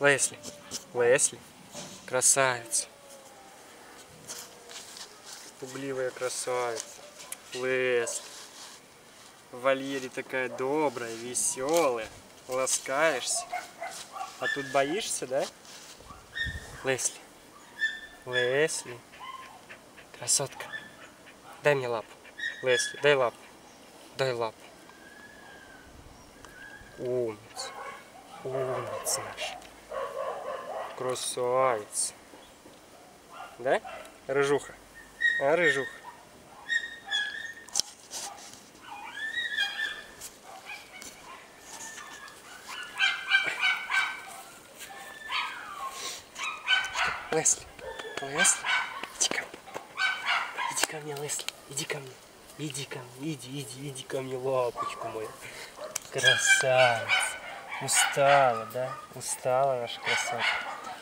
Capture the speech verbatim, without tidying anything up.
Лесли, Лесли, красавица. Пугливая красавица. Лесли. В вольере такая добрая, веселая. Ласкаешься. А тут боишься, да? Лесли. Лесли. Красотка. Дай мне лапу. Лесли, дай лапу. Дай лапу. Умница. Умница наша. Красавица. Да? Рыжуха. А, рыжуха. Лесли. Лесли. Иди ко мне. Иди ко мне, Лесли. Иди ко мне. Иди ко мне. Иди, иди, иди ко мне, лапочку мою. Красавица. Устала, да? Устала наша красавица.